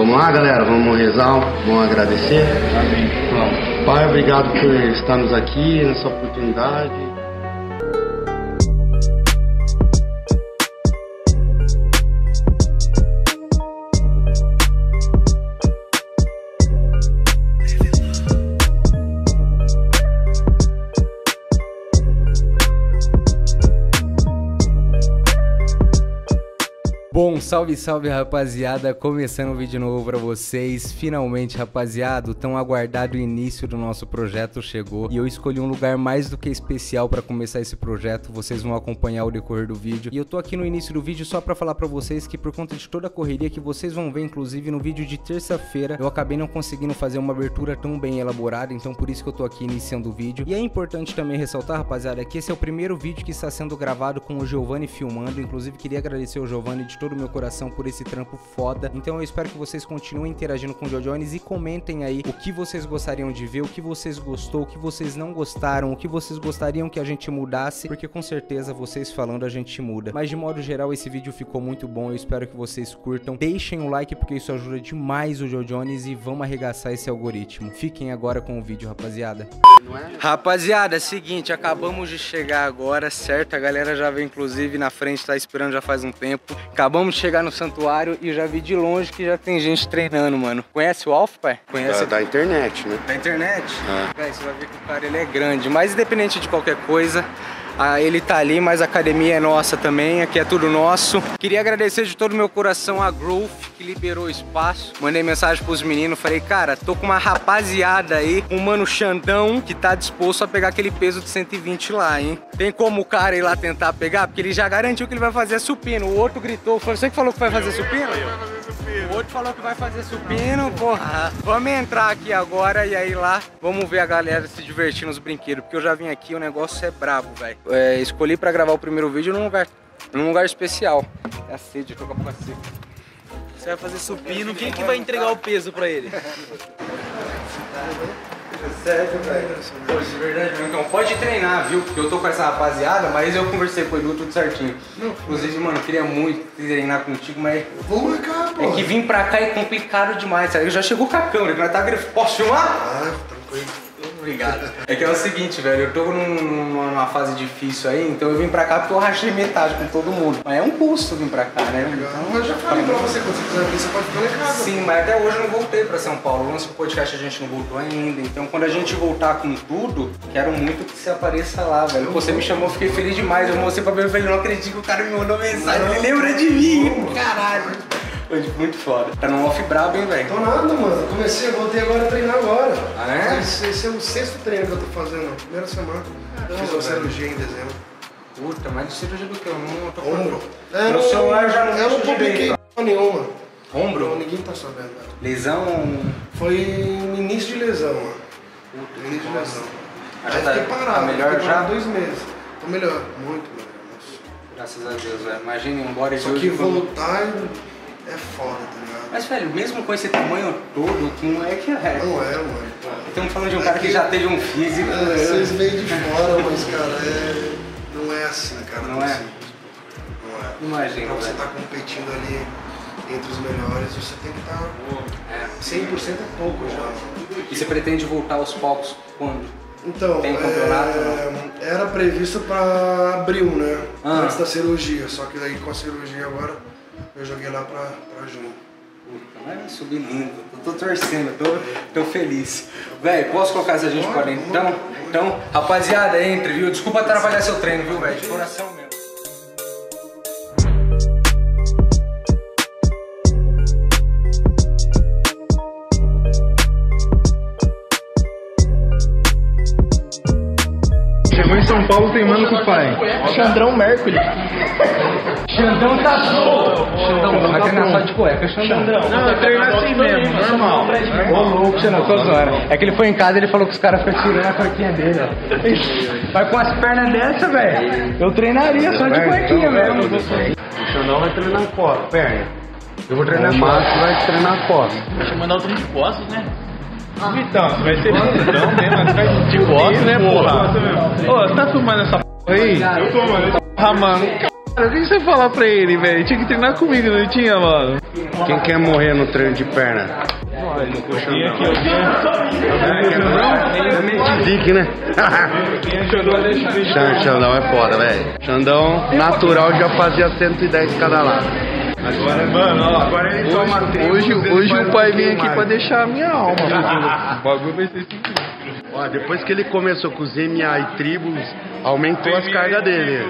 Vamos lá, galera, vamos rezar, vamos agradecer. Amém. Vamos. Pai, obrigado por estarmos aqui nessa oportunidade. Bom, salve, salve, rapaziada, começando um vídeo novo pra vocês. Finalmente, rapaziada, o tão aguardado início do nosso projeto chegou e eu escolhi um lugar mais do que especial pra começar esse projeto. Vocês vão acompanhar o decorrer do vídeo e eu tô aqui no início do vídeo só pra falar pra vocês que por conta de toda a correria que vocês vão ver, inclusive no vídeo de terça-feira, eu acabei não conseguindo fazer uma abertura tão bem elaborada, então por isso que eu tô aqui iniciando o vídeo. E é importante também ressaltar, rapaziada, que esse é o primeiro vídeo que está sendo gravado com o Giovanni filmando. Inclusive queria agradecer ao Giovanni de todo o meu coração por esse trampo foda. Então eu espero que vocês continuem interagindo com o JoJones e comentem aí o que vocês gostariam de ver, o que vocês gostou, o que vocês não gostaram, o que vocês gostariam que a gente mudasse, porque com certeza vocês falando a gente muda. Mas de modo geral esse vídeo ficou muito bom, eu espero que vocês curtam. Deixem o like porque isso ajuda demais o JoJones e vamos arregaçar esse algoritmo. Fiquem agora com o vídeo, rapaziada. Rapaziada, é o seguinte, acabamos de chegar agora, certo? A galera já veio inclusive na frente, tá esperando já faz um tempo. Acabamos de chegar no santuário e já vi de longe que já tem gente treinando, mano. Conhece o Alf, pai? Conhece? Da internet, né? Da internet? Véi, você vai ver que o cara ele é grande, mas independente de qualquer coisa, ele tá ali, mas a academia é nossa também, aqui é tudo nosso. Queria agradecer de todo o meu coração a Growth, que liberou o espaço. Mandei mensagem pros meninos, falei, cara, tô com uma rapaziada aí, um mano Xandão, que tá disposto a pegar aquele peso de 120 lá, hein? Tem como o cara ir lá tentar pegar? Porque ele já garantiu que ele vai fazer supino. O outro gritou, foi você que falou que vai fazer supino? O outro falou que vai fazer supino, porra. Vamos entrar aqui agora e aí lá, vamos ver a galera se divertir nos brinquedos, porque eu já vim aqui, o negócio é brabo, velho. Escolhi pra gravar o primeiro vídeo num lugar especial. É a sede, eu tô com a boca seca. Você vai fazer supino, quem que vai entregar o peso pra ele? Sério, velho? Pô, de verdade, então pode treinar, viu? Porque eu tô com essa rapaziada, mas eu conversei com o Edu tudo certinho. Inclusive, mano, eu queria muito treinar contigo, mas... Vamos marcar, pô. É que vir pra cá é complicado demais, sabe? Eu já chegou com a câmera, nós tá grifando. Posso filmar? Tranquilo. Obrigado. É que é o seguinte, velho, eu tô numa fase difícil aí, então eu vim pra cá porque eu rachei metade com todo mundo. Mas é um custo vir pra cá, né? Então, eu já falei pra você, quando você quiser vir, você pode ficar em casa. Sim, mas até hoje eu não voltei pra São Paulo. O lance do podcast a gente não voltou ainda. Então quando a gente voltar com tudo, quero muito que você apareça lá, velho. Você me chamou, fiquei feliz demais. Eu mostrei pra mim, eu falei, não acredito que o cara me mandou mensagem. Ele lembra de mim, caralho. Foi muito foda. Tá num off brabo, hein, velho? Tô nada, mano. Voltei agora a treinar agora. Ah, é? Esse é o 6º treino que eu tô fazendo. Primeira semana. Fiz uma cirurgia em dezembro. Puta, mas de cirurgia do que? Eu não tô Ombro. Meu celular já não eu não publiquei nenhuma. Ombro? Não, ninguém tá sabendo. Né? Lesão? Foi no início de lesão, mano. Puta, início de lesão. Aí Aí fiquei parado. Tá melhor fiquei já? parado 2 meses. Tô melhor, muito melhor. Nossa. Graças a Deus, velho. Imagina um body Só que voltar é foda, tá ligado? Mas, velho, mesmo com esse tamanho todo, não é que é. Não é, mano. Estamos falando de um cara que já teve um físico. Vocês veem de fora, mas, cara, não é assim, cara. Não é? Assim. Não é. Imagina, Pra você velho. tá competindo ali entre os melhores, você tem que estar... 100% é pouco já. E você pretende voltar aos palcos quando? Então, Tem campeonato? era previsto pra abril, né? Ah. Antes da cirurgia, só que daí com a cirurgia agora eu joguei lá pra junho. Puta, mas subir lindo. Eu tô torcendo, tô feliz. Velho, posso colocar essa gente pra dentro? Então, rapaziada, entre, viu? Desculpa atrapalhar seu treino, viu, velho? De coração mesmo. Chegou em São Paulo teimando com o pai. Xandrão Mercury. Xandão tá solto. Xandão, vai treinar só de cueca, Xandão. Não, treinar assim mesmo, normal. Ô louco, Xandão, tô zoando. É que ele foi em casa e ele falou que os caras ficam tirando a cuequinha dele, ó. Vai com as pernas dessa, velho. Eu treinaria só de cuequinha, velho. O Xandão vai treinar perna. Eu vou treinar o Márcio vai treinar costas. Deixa eu mandar o treino de costas, né? Então, você vai ser bandidão mesmo, vai de costas, né, porra? Ô, você tá filmando essa porra aí? Eu tô, mano. Ah, mano. Cara, o que você falar pra ele, velho? Tinha que treinar comigo, não tinha, mano? Quem quer morrer no treino de perna? Zique, né? Xandão é foda, velho. Xandão natural já fazia 110 cada lado. Agora, mano, ó, agora ele toma Hoje o pai vem aqui pra deixar a minha alma. O bagulho vai ser assim. Ó, depois que ele começou com os MA e tribos, aumentou as cargas dele.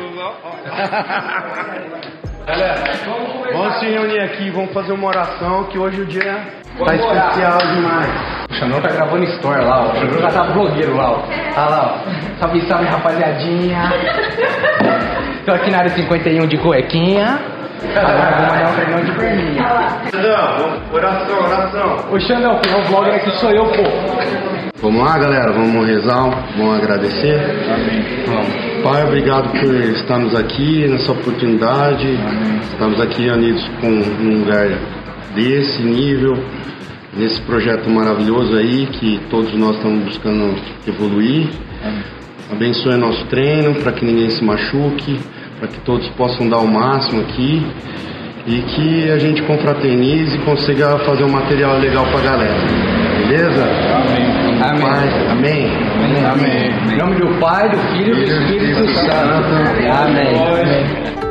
Galera, vamos se reunir aqui, vamos fazer uma oração que hoje o dia tá especial demais. O Xandão tá gravando story lá, ó. O Xandão já tá blogueiro lá, ó. Olha lá, ó. Salve, salve, rapaziadinha. Tô aqui na área 51 de cuequinha. Agora vou mandar um treinão de perninha. Xandão, oração. Ô Xandão, quem é o vlogger aqui sou eu, pô. Vamos lá, galera, vamos rezar, vamos agradecer. Amém. Vamos. Pai, obrigado por estarmos aqui nessa oportunidade. Amém. Estamos aqui unidos com um lugar desse nível, nesse projeto maravilhoso aí que todos nós estamos buscando evoluir. Amém. Abençoe nosso treino para que ninguém se machuque, para que todos possam dar o máximo aqui e que a gente confraternize e consiga fazer um material legal para a galera. Beleza? Amém. Amém. Pai, amém. Amém. Em nome do Pai, do Filho e do Espírito Santo. Amém.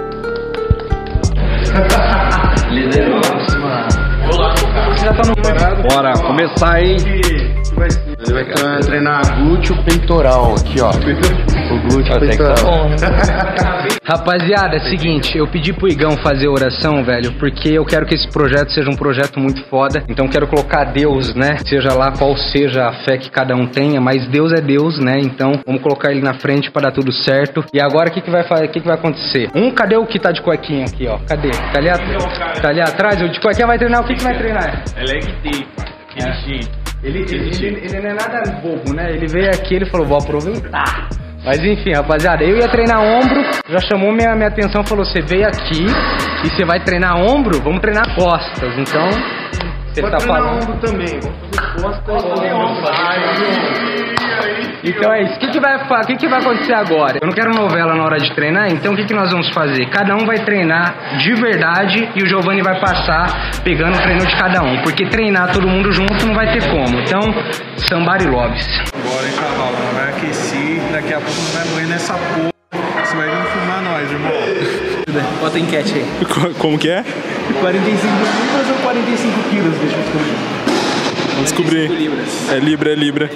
Liderou. Você já tá no parado? Bora começar aí. Ele vai treinar glúteo peitoral aqui, ó. O glúteo peitoral. Rapaziada, é o seguinte, eu pedi pro Igão fazer oração, velho, porque eu quero que esse projeto seja um projeto muito foda. Então quero colocar Deus, né? Seja lá qual seja a fé que cada um tenha, mas Deus é Deus, né? Então vamos colocar ele na frente pra dar tudo certo. E agora o que vai acontecer? Cadê o que tá de cuequinha aqui, ó? Cadê? Tá ali atrás? O de cuequinha vai treinar o que vai treinar? É leg day, aquele jeito. Ele não é nada bobo, né? Ele veio aqui, ele falou, vou aproveitar. Mas enfim, rapaziada, eu ia treinar ombro, já chamou minha atenção, falou, você veio aqui e você vai treinar ombro, vamos treinar costas. Então, você tá falando. Ombro também, vamos fazer costas. Então é isso. O que vai acontecer agora? Eu não quero novela na hora de treinar, então o que nós vamos fazer? Cada um vai treinar de verdade e o Giovanni vai passar pegando o treino de cada um. Porque treinar todo mundo junto não vai ter como. Então, somebody loves. Bora, hein, cavalo, não vai aquecer, daqui a pouco não vai morrer nessa porra. Você vai vir filmar nós, irmão. Bota a enquete aí. Como que é? 45 libras ou 45 quilos? Deixa eu descobrir. Vamos descobrir. É libra.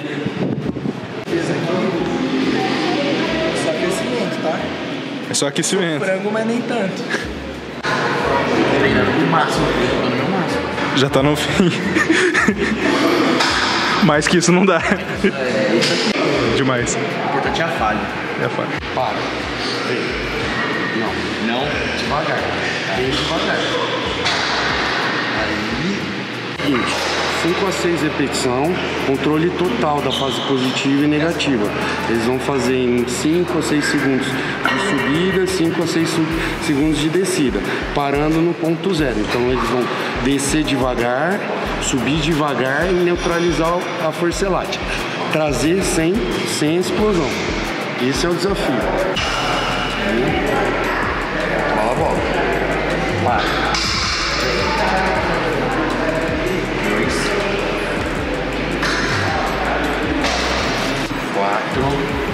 Só aquecimento, tá? É só aquecimento. Frango, mas nem tanto. Treinando no máximo, tô no meu máximo. Já tá no fim. Mais que isso não dá. É isso aqui. Demais. O importante é a falha. É a falha. Para. Não? Devagar. Bem devagar. Aí. Seguinte. 5 a 6 repetições, controle total da fase positiva e negativa. Eles vão fazer em 5 a 6 segundos de subida, 5 a 6 segundos de descida, parando no ponto zero. Então eles vão descer devagar, subir devagar e neutralizar a força elástica. Trazer sem explosão. Esse é o desafio. Bola a bola. Para. 4.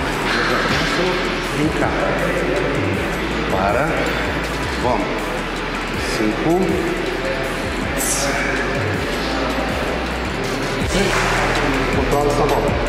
Vem cá. Para. Vamos. 5. Controla essa bola.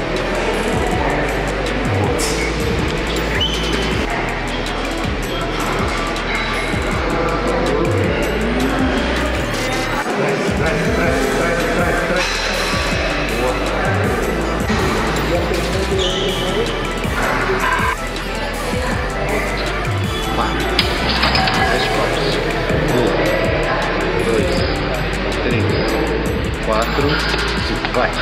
Vai.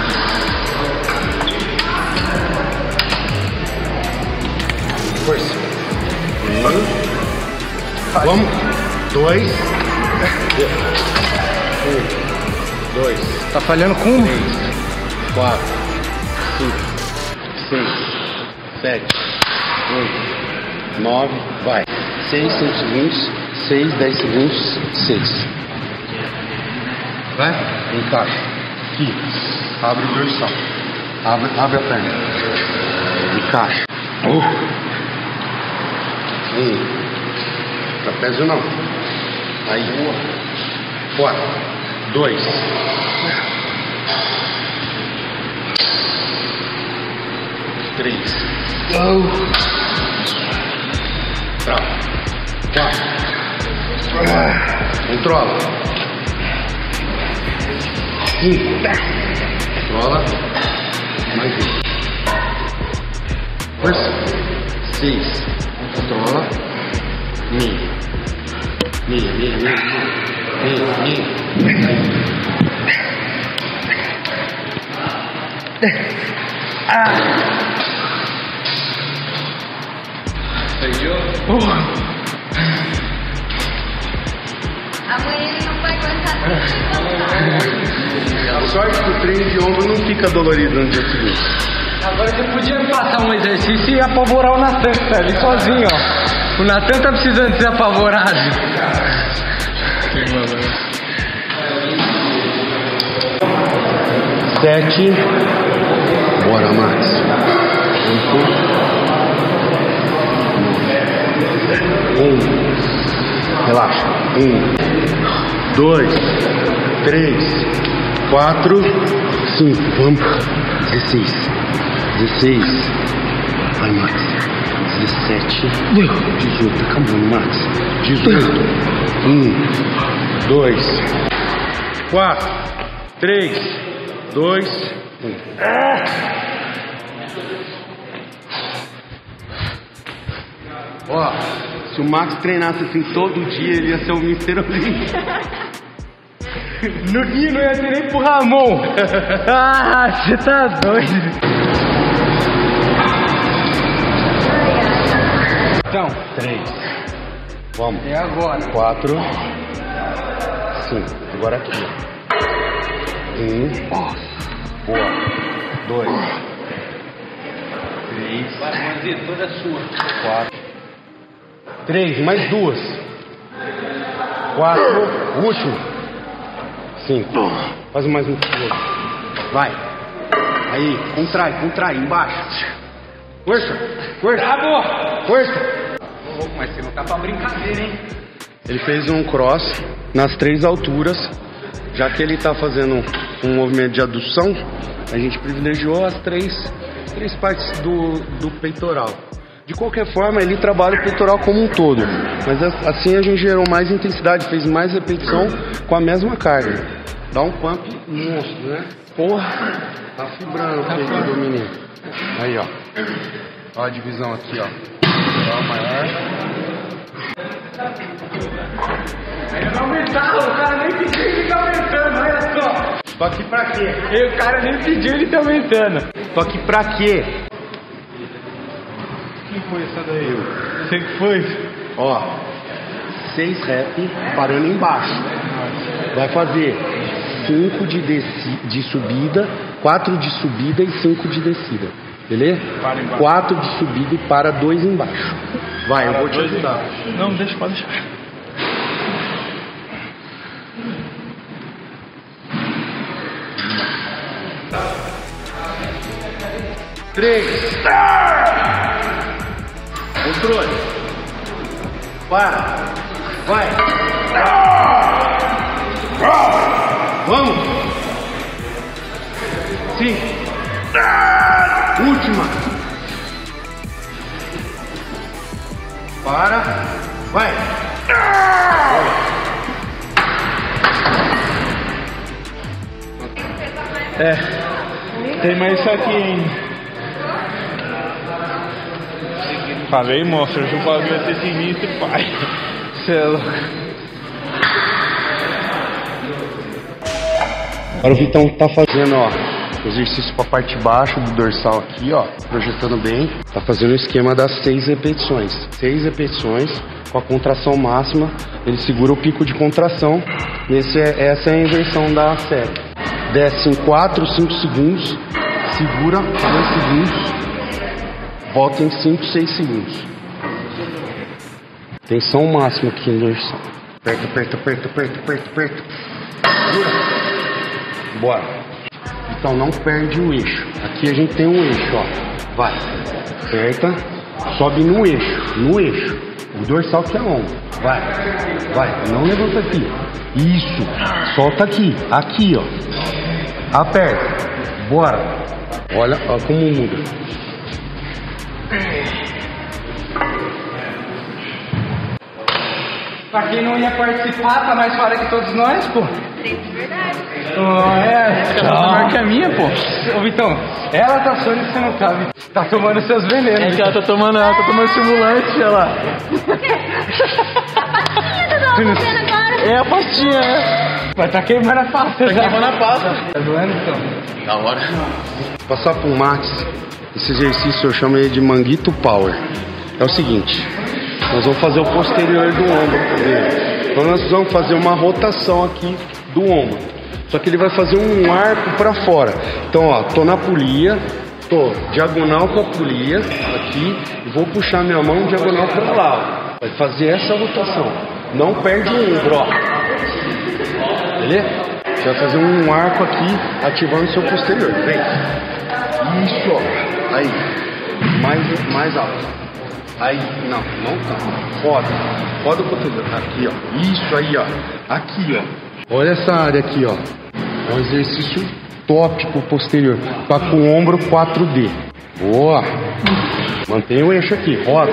Força. Vamos. 2. 2. Tá falhando com 3, 4, 5, 6, 7, 8, 9. Vai. 6, 5 segundos. 6, 10 segundos. 6. Vai. Encaixa. Aqui. Abre o dorsal. Abre a perna. Encaixa. Trapézio não. Aí. 4, 2. 3. Trava. 4. Controla. 5. Controla. Mais 1. Força. 6. Controla. Meia. Amanhã ele não vai aguentar tanto. A sorte que o treino de ombro não fica dolorido no dia seguinte. Agora você podia me passar um exercício e apavorar o Natan, que tá ali sozinho, ó. O Natan tá precisando ser apavorado. 7. Bora, Max. 8. 1. Relaxa. 1, 2, 3, 4, 5. Vamos. 16. Vai, Max. 17. 18. Tá acabando, Max. 18. 1, 2, 4, 3, 2, 1. Ó, se o Max treinasse assim todo dia, ele ia ser o Mr. Olímpico. Não ia ter nem pro Ramon. Ah, você tá doido. Então, 3. Vamos. é agora. 4, 5. Agora aqui, ó. 1. Boa. 2. 3. Vai fazer toda sua. 4. 3, mais 2. 4. Último. 5. Faz mais um. Vai. Aí, contrai, embaixo. Força. Bravo! Força. Mas você não tá pra brincadeira, hein? Ele fez um cross nas 3 alturas. Já que ele tá fazendo um movimento de adução, a gente privilegiou as três partes do peitoral. De qualquer forma, ele trabalha o peitoral como um todo. Mas assim a gente gerou mais intensidade, fez mais repetição com a mesma carga. Dá um pump monstro, né? Porra! Tá fibrando o peito do menino. Aí, ó. Ó a divisão aqui, ó. Ó, maior. Não aumentava, o cara nem pediu e ele tá aumentando, olha só. Só que pra quê? E o cara nem pediu e ele tá aumentando. Só que pra quê? Quem foi essa daí? Você que foi? Ó, 6 rep parando embaixo. Vai fazer 5 de subida, 4 de subida e 5 de descida. Beleza? 4 de subida e para 2 embaixo. Vai, eu vou te ajudar. Não, deixa, pode deixar. Três. Controle. Para. Vai. Vamos. 5. Última. Para. Vai. Tem mais isso aqui, hein? Falei, moço, hoje o bagulho ia ser sinistro, pai. Cê é louco. Agora o Vitão tá fazendo, ó, exercício pra parte baixa do dorsal aqui, ó, projetando bem. Tá fazendo o esquema das 6 repetições. 6 repetições com a contração máxima. Ele segura o pico de contração. Essa é a inversão da série. Desce em 4, 5 segundos. Segura 2 segundos. Volta em 5, 6 segundos. Tensão máxima aqui no dorsal. Aperta, aperta, aperta, aperta, aperta, aperta. Segura. Bora. Então não perde o eixo. Aqui a gente tem um eixo, ó. Vai. Aperta. Sobe no eixo. No eixo. O dorsal que é ombro. Vai. Vai. Não levanta aqui. Isso. Solta aqui. Aqui, ó. Aperta. Bora. Olha ó, como muda. Pra quem não ia participar, tá mais fora que todos nós, pô. Verdade. Essa marca é minha, pô. Ô, Vitão, ela tá sonhando que você não sabe. Tá tomando seus venenos. É que ela tá tomando estimulante, olha lá. A pastinha tá fazendo agora. É a pastinha, né? Mas tá queimando a pasta já. Queimando a pasta. Tá doendo, então? Da hora. Passar pro Max, esse exercício eu chamo ele de Manguito Power. É o seguinte, nós vamos fazer o posterior do ombro dele. Então nós vamos fazer uma rotação aqui do ombro. Só que ele vai fazer um arco para fora. Então, ó, tô na polia, tô diagonal com a polia aqui e vou puxar minha mão diagonal para lá. Ó. Vai fazer essa rotação. Não perde o ombro, ó. Beleza? Você vai fazer um arco aqui, ativando seu posterior. Vem. Isso, ó. Aí. Mais alto. Aí. Não tá. Foda. Foda o cotovelo. Aqui, ó. Isso aí, ó. Aqui, ó. Olha essa área aqui, ó. É um exercício top pro posterior. Tá com o ombro 4D. Boa. Mantém o eixo aqui. Roda.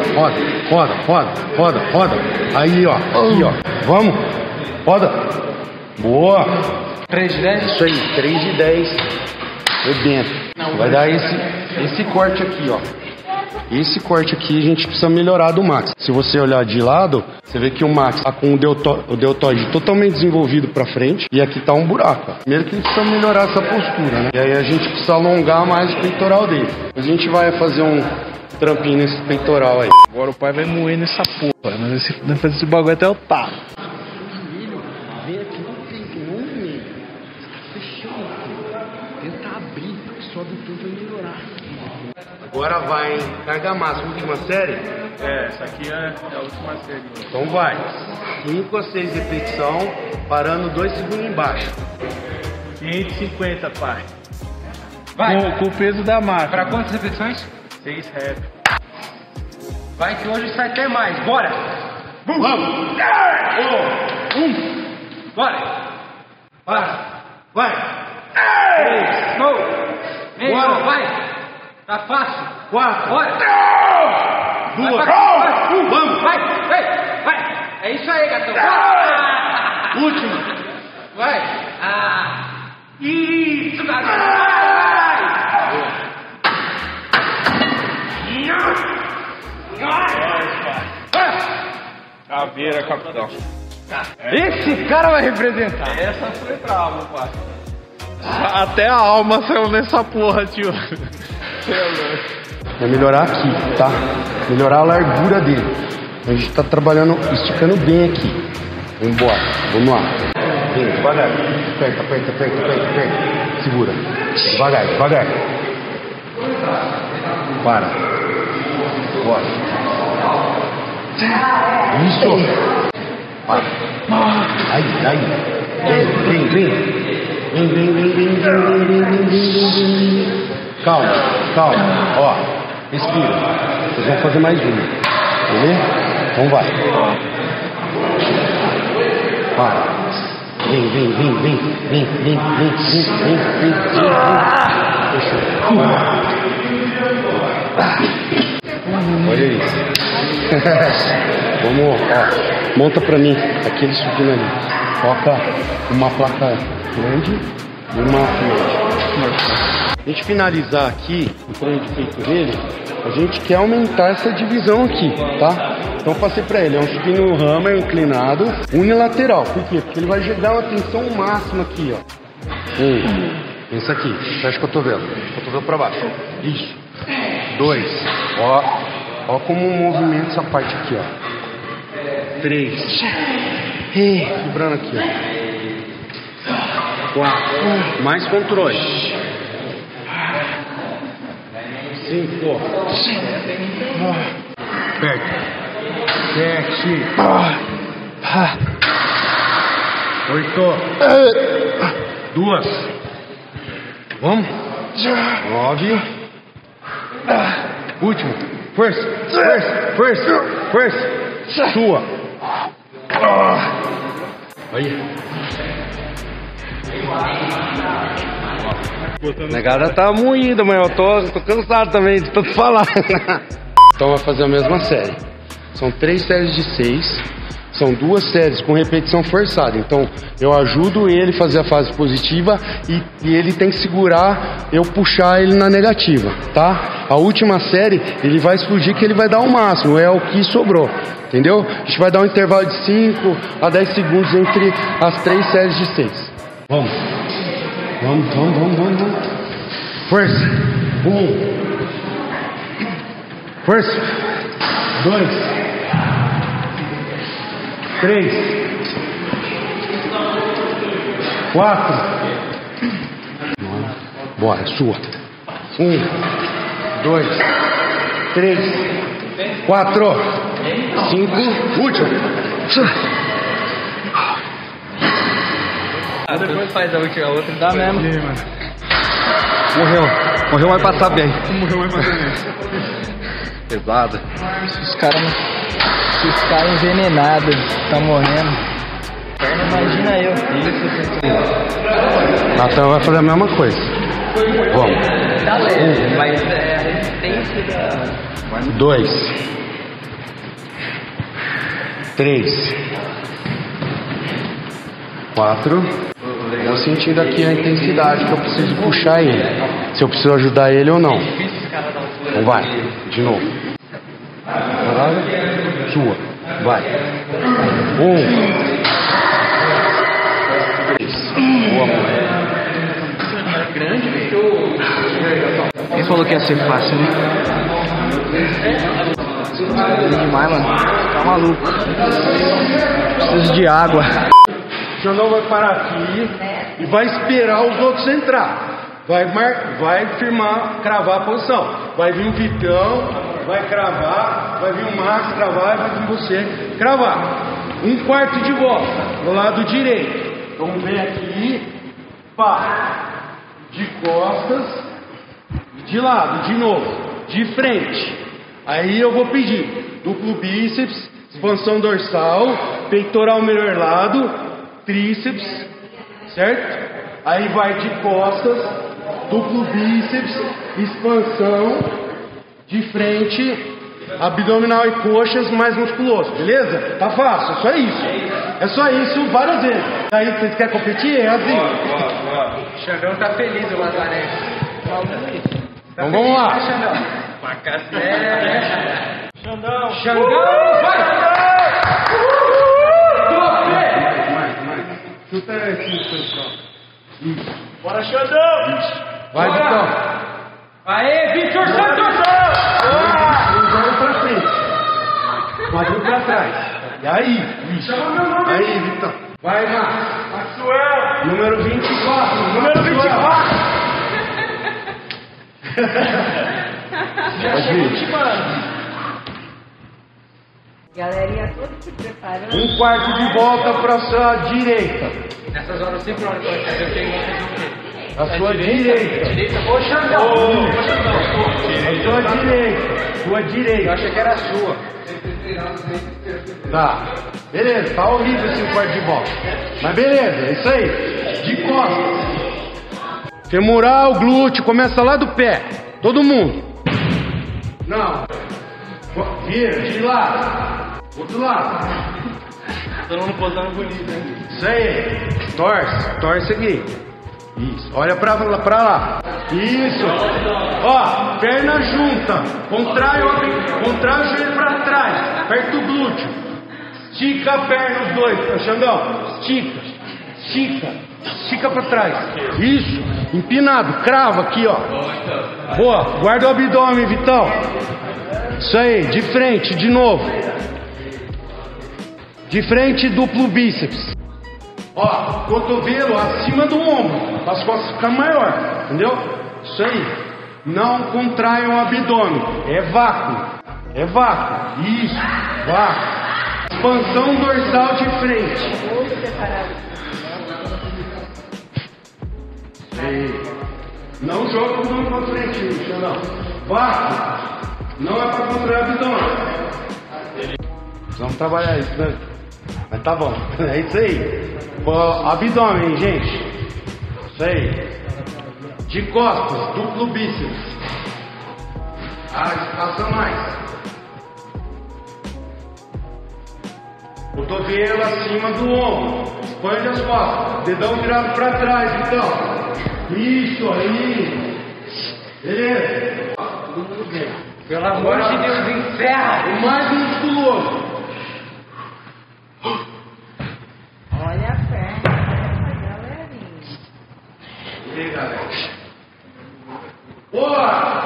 Aí, ó. Aqui, ó. Vamos. Roda. Boa. 3 de 10? Isso aí, 3 de 10. Dentro. Vai dar esse corte aqui, ó. Esse corte aqui a gente precisa melhorar do Max. Se você olhar de lado, você vê que o Max tá com o deltoide totalmente desenvolvido pra frente. E aqui tá um buraco, ó. Primeiro que a gente precisa melhorar essa postura, né? E aí a gente precisa alongar mais o peitoral dele. Depois a gente vai fazer um trampinho nesse peitoral aí. Agora o pai vai moer nessa porra. Mas vai fazer esse bagulho até o talo. Vem aqui no peito, não no meio. Fechando aqui. Tenta abrir, porque só do tempo vai melhorar. Agora vai, hein? Carga máxima, última série? É, essa aqui é a última série. Então vai. 5 a 6 repetição, parando 2 segundos embaixo. 550, pai. Vai. Com o peso da máquina. Pra quantas repetições? 6 reps. Vai que hoje sai até mais. Bora! Vamos! 1. Bora! Vai! 3. Go! Meio, Bora. vai! Tá fácil. 4. Bora! 2. Vai, Vamos! vai! É isso aí, gatão. Último. Vai! Isso, gatão! Vai! Caveira, capitão. Esse cara vai representar. Essa foi brava, pai. Até a alma saiu nessa porra, tio. Vai melhorar aqui, tá? Melhorar a largura dele. A gente tá trabalhando, esticando bem aqui. Vambora, vamos lá. Vem, devagar. Aperta. Segura. Devagar. Para. Bora. Isso. Para. Aí. Vem. Calma. Ó, respira. Vocês vão fazer mais uma. Beleza? Então vai. Para. Vem. Fechou. Olha isso. Vamos, ó. Monta pra mim. Aquele subindo ali. Toca uma placa grande e uma média. A gente finalizar aqui o treino de peito dele, a gente quer aumentar essa divisão aqui, tá? Então eu passei pra ele, é um supino hammer inclinado, unilateral. Por quê? Porque ele vai dar uma tensão máxima aqui, ó. 1, pensa aqui, fecha o cotovelo pra baixo. Isso. 2, ó como movimenta essa parte aqui, ó. 3, vibrando aqui, ó. 4, mais controle. 5, aperta. 7, 8, 2, Vamos. 9. Último. First. Sua. Aí. A negada tá moída, mas eu tô cansado também de tanto falar. Então vai fazer a mesma série. São 3 séries de 6. São 2 séries com repetição forçada. Então eu ajudo ele a fazer a fase positiva e ele tem que segurar eu puxar ele na negativa, tá? A última série ele vai explodir que ele vai dar o máximo, é o que sobrou, entendeu? A gente vai dar um intervalo de 5 a 10 segundos entre as 3 séries de 6. Vamos. Força. 1. Força. 2. 3. 4. Bora, sua. 1, 2, 3, 4, 5. Último. Depois faz a última, a outra dá mesmo. Morreu, vai passar bem. Pesado. Os caras envenenados, tá morrendo. Imagina eu. Natan vai fazer a mesma coisa. Vamos. Tá leve, mas é a resistência da... 2, 3, 4. Vou sentindo aqui a intensidade que eu preciso puxar ele. Se eu preciso ajudar ele ou não. Então vai, de novo. Sua, vai. 1. Boa, Quem falou que ia ser fácil, né? Demais, mano. Tá maluco. Preciso de água. O Xandão vai parar aqui e vai esperar os outros entrar. Vai firmar, cravar a posição. Vai vir o Vitão, vai cravar, vai vir o Max cravar e vai vir você cravar. 1/4 de volta do lado direito. Então vem aqui, pá, de costas, de lado, de novo, de frente. Aí eu vou pedir duplo bíceps, expansão dorsal, peitoral melhor lado, tríceps, certo? Aí vai de costas, duplo bíceps, expansão, de frente, abdominal e coxas mais musculoso, beleza? Tá fácil, é só isso. É só isso várias vezes. Aí vocês querem competir? É assim. O Xandão tá feliz, o Lazaré. Então vamos lá. Faca séria. Xandão, vai! Chuta aqui, pessoal. Isso. Bora, Xandão! Vai, Vitão. Aê, Vitor Santos! Joga pra frente. Quadril pra trás. E aí? Isso. Aí, Vitão. Vai, Marcos. Maxwell! Número 24. Número 24! Galerinha toda se preparando. 1/4 de volta pra sua direita. Nessas horas sempre olha pra fazer o quê? A sua direita. Direita, ô Xandão! A sua direita. Sua direita. Eu achei que era a sua. Tá. Beleza, tá horrível esse 1/4 de volta. Mas beleza, é isso aí. De costas. Femoral, glúteo, começa lá do pé. Todo mundo. Não. Vira, de lado. Outro lado. Todo mundo posando bonito, hein? Isso aí. Torce aqui. Isso. Olha pra lá. Isso. Ó, perna junta. Contrai o joelho pra trás. Aperta o glúteo. Estica a perna os dois. Xandão. Estica pra trás. Isso. Empinado. Crava aqui, ó. Boa. Guarda o abdômen, Vitão. Isso aí. De frente, de novo. De frente, duplo bíceps. Ó, cotovelo acima do ombro, para as costas ficar maior, entendeu? Isso aí. Não contrai o abdômen. É vácuo. Isso, vácuo. Expansão dorsal de frente. Muito preparado. Aí. Não joga o abdômen pra frente, Michel, não. Vácuo não é pra contrair o abdômen. Vamos trabalhar isso, né? Mas tá bom, é isso aí. Abdômen, gente. Isso aí. De costas, duplo bíceps. Passa mais. Cotovelo acima do ombro. Expande as costas. Dedão virado pra trás, então. Isso aí. Beleza. Todo mundo bem. Pelo amor de Deus, encerra. O mais musculoso. Olha a perna, galerinha. E aí, galera? Boa!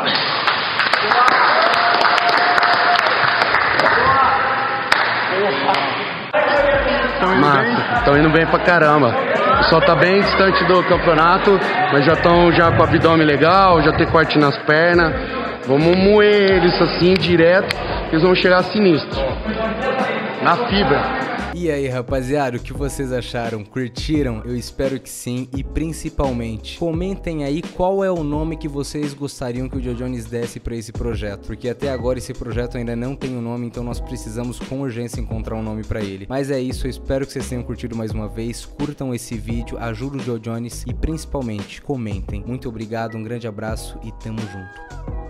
Massa, estão indo bem pra caramba. O pessoal tá bem distante do campeonato, mas já estão com o abdômen legal, já tem corte nas pernas. Vamos moer eles assim direto, que eles vão chegar sinistro. Na fibra. E aí, rapaziada, o que vocês acharam? Curtiram? Eu espero que sim, e principalmente comentem aí qual é o nome que vocês gostariam que o JoJones desse para esse projeto, porque até agora esse projeto ainda não tem um nome, então nós precisamos com urgência encontrar um nome para ele. Mas é isso, eu espero que vocês tenham curtido mais uma vez, curtam esse vídeo, ajudem o JoJones e principalmente comentem. Muito obrigado, um grande abraço e tamo junto.